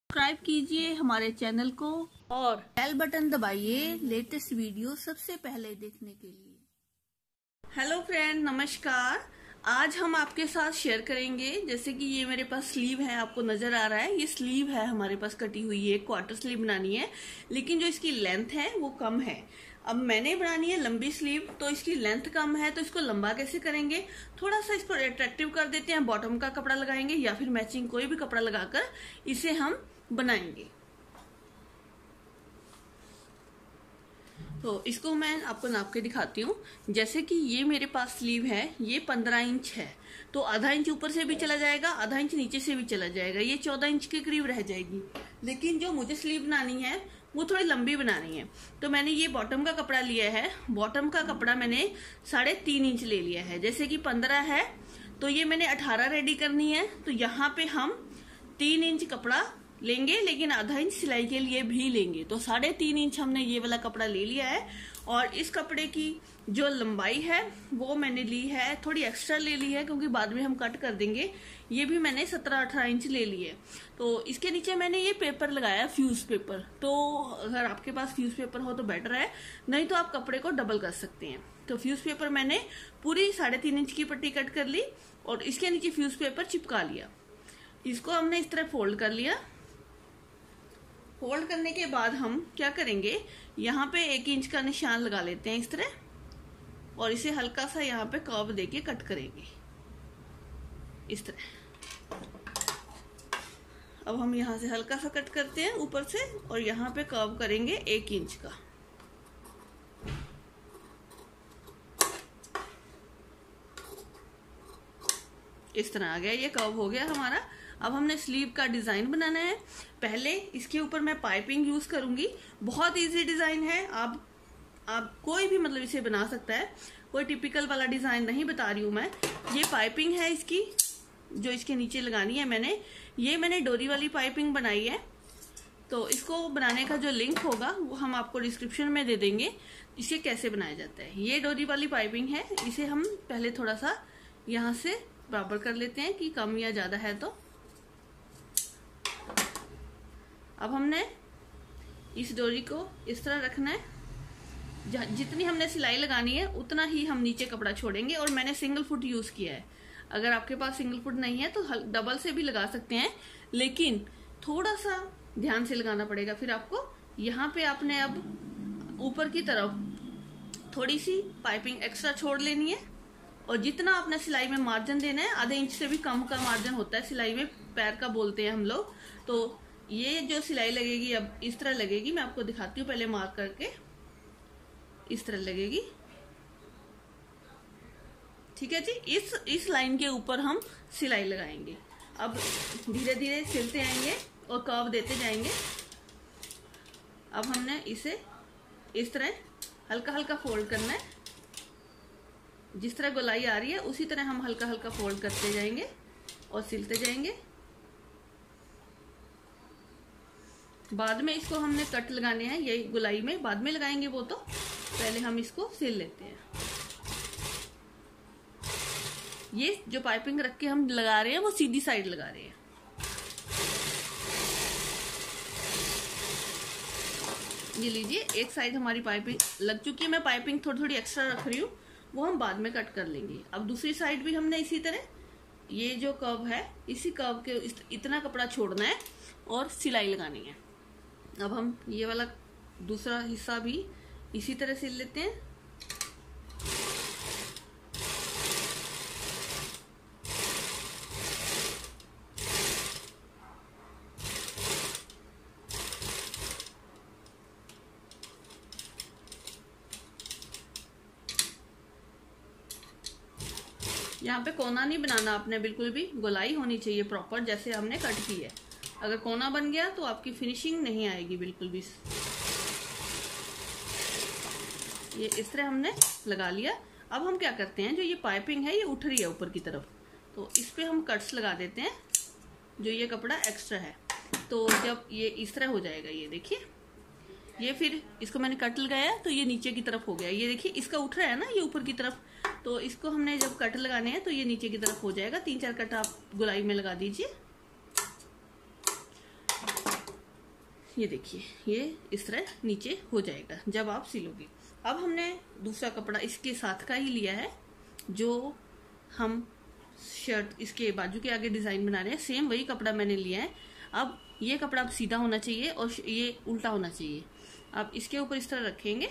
Subscribe कीजिए हमारे channel को और बेल बटन दबाइए लेटेस्ट वीडियो सबसे पहले देखने के लिए। हेलो फ्रेंड, नमस्कार। आज हम आपके साथ शेयर करेंगे, जैसे कि ये मेरे पास स्लीव है, आपको नजर आ रहा है, ये स्लीव है हमारे पास कटी हुई है। क्वार्टर स्लीव बनानी है, लेकिन जो इसकी लेंथ है वो कम है। अब मैंने बनानी है लंबी स्लीव, तो इसकी लेंथ कम है, तो इसको लंबा कैसे करेंगे? थोड़ा सा इसको अट्रैक्टिव कर देते हैं, बॉटम का कपड़ा लगाएंगे या फिर मैचिंग कोई भी कपड़ा लगाकर इसे हम बनाएंगे। तो इसको मैं आपको नाप के दिखाती हूँ। जैसे कि ये मेरे पास स्लीव है, ये 15 इंच है, तो आधा इंच ऊपर से भी चला जाएगा, आधा इंच नीचे से भी चला जाएगा, ये 14 इंच के करीब रह जाएगी। लेकिन जो मुझे स्लीव बनानी है वो थोड़ी लंबी बनानी है, तो मैंने ये बॉटम का कपड़ा लिया है। बॉटम का कपड़ा मैंने 3.5 इंच ले लिया है। जैसे कि 15 है तो ये मैंने 18 रेडी करनी है, तो यहाँ पे हम 3 इंच कपड़ा लेंगे, लेकिन आधा इंच सिलाई के लिए भी लेंगे। तो 3.5 इंच हमने ये वाला कपड़ा ले लिया है। और इस कपड़े की जो लंबाई है वो मैंने ली है, थोड़ी एक्स्ट्रा ले ली है, क्योंकि बाद में हम कट कर देंगे। ये भी मैंने 17-18 इंच ले ली है। तो इसके नीचे मैंने ये पेपर लगाया, फ्यूज पेपर। तो अगर आपके पास फ्यूज पेपर हो तो बेटर है, नहीं तो आप कपड़े को डबल कर सकते हैं। तो फ्यूज पेपर मैंने पूरी 3.5 इंच की पट्टी कट कर ली और इसके नीचे फ्यूज पेपर चिपका लिया। इसको हमने इस तरह फोल्ड कर लिया। फोल्ड करने के बाद हम क्या करेंगे, यहाँ पे 1 इंच का निशान लगा लेते हैं इस तरह, और इसे हल्का सा यहाँ पे कर्व देके कट करेंगे इस तरह। अब हम यहाँ से हल्का सा कट करते हैं ऊपर से, और यहाँ पे कर्व करेंगे 1 इंच का। इस तरह आ गया, ये कर्व हो गया हमारा। अब हमने स्लीव का डिजाइन बनाना है। पहले इसके ऊपर मैं पाइपिंग यूज करूंगी। बहुत इजी डिजाइन है, आप कोई भी मतलब इसे बना सकता है, कोई टिपिकल वाला डिजाइन नहीं बता रही हूं मैं। ये पाइपिंग है इसकी, जो इसके नीचे लगानी है मैंने डोरी वाली पाइपिंग बनाई है। तो इसको बनाने का जो लिंक होगा वो हम आपको डिस्क्रिप्शन में दे देंगे, इसे कैसे बनाया जाता है। ये डोरी वाली पाइपिंग है, इसे हम पहले थोड़ा सा यहाँ से बराबर कर लेते हैं कि कम या ज्यादा है। तो अब हमने इस डोरी को इस तरह रखना है, जितनी हमने सिलाई लगानी है उतना ही हम नीचे कपड़ा छोड़ेंगे। और मैंने सिंगल फुट यूज किया है। अगर आपके पास सिंगल फुट नहीं है तो डबल से भी लगा सकते हैं, लेकिन थोड़ा सा ध्यान से लगाना पड़ेगा। फिर आपको यहाँ पे आपने अब ऊपर की तरफ थोड़ी सी पाइपिंग एक्स्ट्रा छोड़ लेनी है, और जितना आपने सिलाई में मार्जिन देना है, आधे इंच से भी कम का मार्जिन होता है सिलाई में, पैर का बोलते हैं हम लोग। तो ये जो सिलाई लगेगी अब इस तरह लगेगी, मैं आपको दिखाती हूँ पहले मार्क करके। इस तरह लगेगी, ठीक है जी। इस लाइन के ऊपर हम सिलाई लगाएंगे। अब धीरे धीरे सिलते आएंगे और कर्व देते जाएंगे। अब हमने इसे इस तरह हल्का हल्का फोल्ड करना है, जिस तरह गोलाई आ रही है उसी तरह हम हल्का हल्का फोल्ड करते जाएंगे और सिलते जाएंगे। बाद में इसको हमने कट लगाने हैं, यही गोलाई में बाद में लगाएंगे वो, तो पहले हम इसको सिल लेते हैं। ये जो पाइपिंग रख के हम लगा रहे हैं वो सीधी साइड लगा रहे हैं। ये लीजिए, एक साइड हमारी पाइपिंग लग चुकी है। मैं पाइपिंग थोड़ी थोड़ी एक्स्ट्रा रख रही हूँ, वो हम बाद में कट कर लेंगे। अब दूसरी साइड भी हमने इसी तरह, ये जो कर्व है इसी कर्व के इतना कपड़ा छोड़ना है और सिलाई लगानी है। अब हम ये वाला दूसरा हिस्सा भी इसी तरह सिल लेते हैं। यहाँ पे कोना नहीं बनाना आपने, बिल्कुल भी गोलाई होनी चाहिए प्रॉपर, जैसे हमने कट की है। अगर कोना बन गया तो आपकी फिनिशिंग नहीं आएगी बिल्कुल भी। ये इस तरह हमने लगा लिया। अब हम क्या करते हैं, जो ये पाइपिंग है ये उठ रही है ऊपर की तरफ, तो इस पे हम कट्स लगा देते हैं, जो ये कपड़ा एक्स्ट्रा है। तो जब ये इस तरह हो जाएगा, ये देखिए, ये फिर इसको मैंने कट लगाया तो ये नीचे की तरफ हो गया। ये देखिए, इसका उठ रहा है ना ये ऊपर की तरफ, तो इसको हमने जब कट लगाने हैं तो ये नीचे की तरफ हो जाएगा। 3-4 कट आप गुलाई में लगा दीजिए। ये देखिए ये इस तरह नीचे हो जाएगा जब आप सिलोगे। अब हमने दूसरा कपड़ा इसके साथ का ही लिया है, जो हम शर्ट इसके बाजू के आगे डिजाइन बना रहे हैं, सेम वही कपड़ा मैंने लिया है। अब ये कपड़ा अब सीधा होना चाहिए और ये उल्टा होना चाहिए। अब इसके ऊपर इस तरह रखेंगे,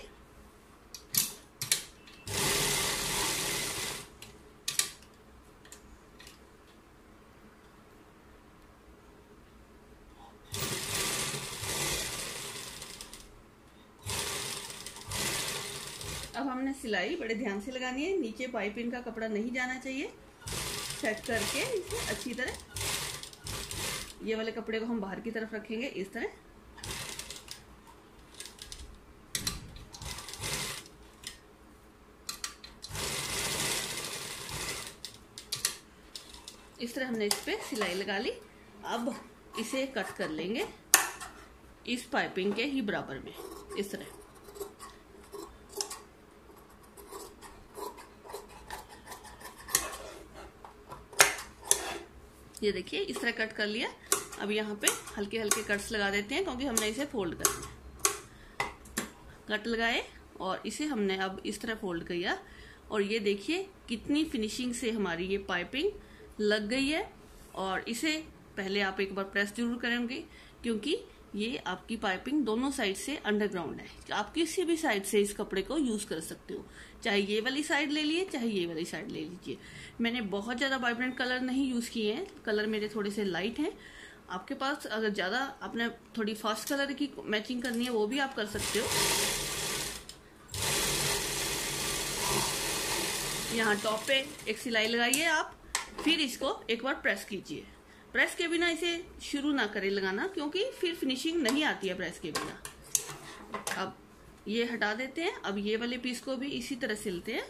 अब हमने सिलाई बड़े ध्यान से लगानी है, नीचे पाइपिंग का कपड़ा नहीं जाना चाहिए। सेट करके इसे अच्छी तरह, ये वाले कपड़े को हम बाहर की तरफ रखेंगे इस तरह। इस तरह हमने इस पे सिलाई लगा ली। अब इसे कट कर लेंगे इस पाइपिंग के ही बराबर में इस तरह। ये देखिए इस तरह कट कर लिया। अब यहाँ पे हल्के हल्के कट्स लगा देते हैं क्योंकि हमने इसे फोल्ड करना है। कट लगाए और इसे हमने अब इस तरह फोल्ड किया और ये देखिए कितनी फिनिशिंग से हमारी ये पाइपिंग लग गई है। और इसे पहले आप एक बार प्रेस जरूर करेंगे क्योंकि ये आपकी पाइपिंग दोनों साइड से अंडरग्राउंड है। आप किसी भी साइड से इस कपड़े को यूज कर सकते हो, चाहे ये वाली साइड ले लिए चाहे ये वाली साइड ले लीजिए। मैंने बहुत ज्यादा वाइब्रेंट कलर नहीं यूज किए हैं, कलर मेरे थोड़े से लाइट हैं। आपके पास अगर ज्यादा आपने थोड़ी फास्ट कलर की मैचिंग करनी है वो भी आप कर सकते हो। यहाँ टॉप पे एक सिलाई लगाइए आप, फिर इसको एक बार प्रेस कीजिए। प्रेस के बिना इसे शुरू ना करें लगाना क्योंकि फिर फिनिशिंग नहीं आती है प्रेस के बिना। अब ये हटा देते हैं। अब ये वाले पीस को भी इसी तरह सिलते हैं।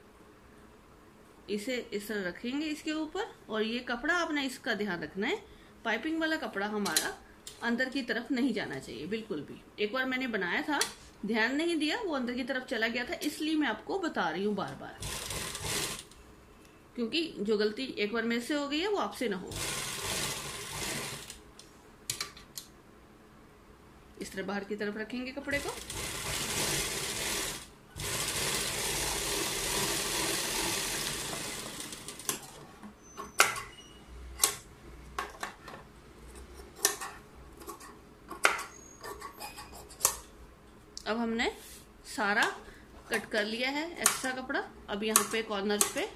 इसे इस तरह रखेंगे इसके ऊपर और ये कपड़ा आपने इसका ध्यान रखना है, पाइपिंग वाला कपड़ा हमारा अंदर की तरफ नहीं जाना चाहिए बिल्कुल भी। एक बार मैंने बनाया था, ध्यान नहीं दिया, वो अंदर की तरफ चला गया था, इसलिए मैं आपको बता रही हूँ बार बार, क्योंकि जो गलती एक बार मेरे से हो गई है वो आपसे ना हो। इस तरह बाहर की तरफ रखेंगे कपड़े को। अब हमने सारा कट कर लिया है एक्स्ट्रा कपड़ा। अब यहाँ पे कॉर्नर पे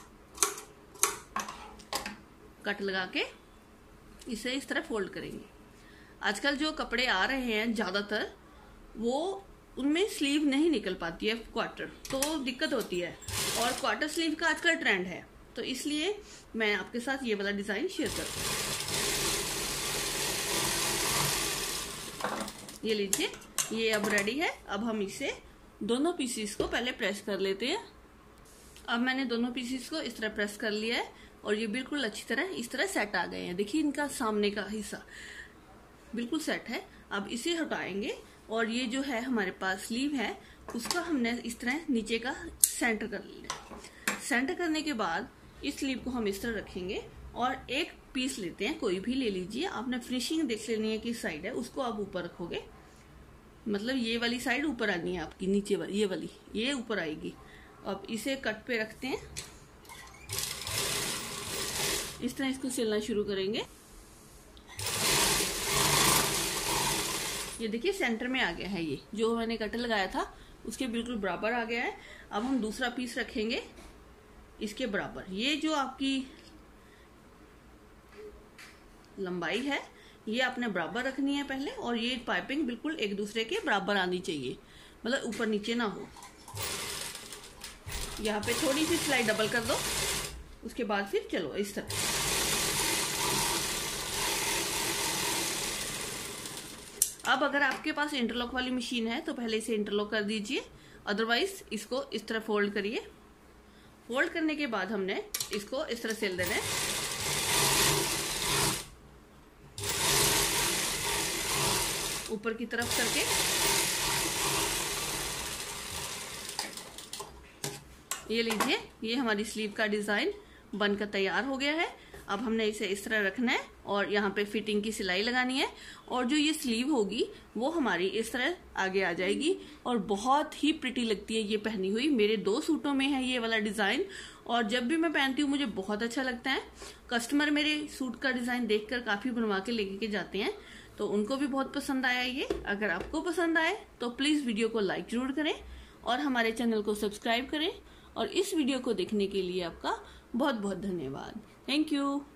कट लगा के इसे इस तरह फोल्ड करेंगे। आजकल जो कपड़े आ रहे हैं ज्यादातर वो उनमें स्लीव नहीं निकल पाती है क्वार्टर, तो दिक्कत होती है। और क्वार्टर स्लीव का आजकल ट्रेंड है, तो इसलिए मैं आपके साथ ये वाला डिजाइन शेयर करती हूँ। ये लीजिए, ये अब रेडी है। अब हम इसे दोनों पीसीस को पहले प्रेस कर लेते हैं। अब मैंने दोनों पीसीस को इस तरह प्रेस कर लिया है और ये बिल्कुल अच्छी तरह इस तरह सेट आ गए हैं। देखिए इनका सामने का हिस्सा बिल्कुल सेट है। अब इसे हटाएंगे और ये जो है हमारे पास स्लीव है उसका हमने इस तरह नीचे का सेंटर कर लिया। सेंटर करने के बाद इस स्लीव को हम इस तरह रखेंगे और एक पीस लेते हैं, कोई भी ले लीजिए। आपने फिनिशिंग देख लेनी है किस साइड है, उसको आप ऊपर रखोगे, मतलब ये वाली साइड ऊपर आनी है आपकी, नीचे वाली ये वाली ये ऊपर आएगी। अब इसे कट पे रखते हैं, इस तरह इसको सिलना शुरू करेंगे। ये देखिए सेंटर में आ गया है, ये जो मैंने कट लगाया था उसके बिल्कुल बराबर आ गया है। अब हम दूसरा पीस रखेंगे इसके बराबर। ये जो आपकी लंबाई है ये आपने बराबर रखनी है पहले, और ये पाइपिंग बिल्कुल एक दूसरे के बराबर आनी चाहिए, मतलब ऊपर नीचे ना हो। यहाँ पे थोड़ी सी सिलाई डबल कर दो, उसके बाद फिर चलो इस तरह। अब अगर आपके पास इंटरलॉक वाली मशीन है तो पहले इसे इंटरलॉक कर दीजिए, अदरवाइज इसको इस तरह फोल्ड करिए। फोल्ड करने के बाद हमने इसको इस तरह सिल देना है। ऊपर की तरफ करके ये लीजिए, ये हमारी स्लीव का डिजाइन बनकर तैयार हो गया है। अब हमने इसे इस तरह रखना है और यहाँ पे फिटिंग की सिलाई लगानी है। और जो ये स्लीव होगी वो हमारी इस तरह आगे आ जाएगी और बहुत ही प्रिटी लगती है ये पहनी हुई। मेरे 2 सूटों में है ये वाला डिजाइन और जब भी मैं पहनती हूँ मुझे बहुत अच्छा लगता है। कस्टमर मेरे सूट का डिजाइन देखकर काफी बनवा के लेके जाते हैं, तो उनको भी बहुत पसंद आया ये। अगर आपको पसंद आए तो प्लीज वीडियो को लाइक जरूर करें और हमारे चैनल को सब्सक्राइब करें। और इस वीडियो को देखने के लिए आपका बहुत बहुत धन्यवाद। Thank you.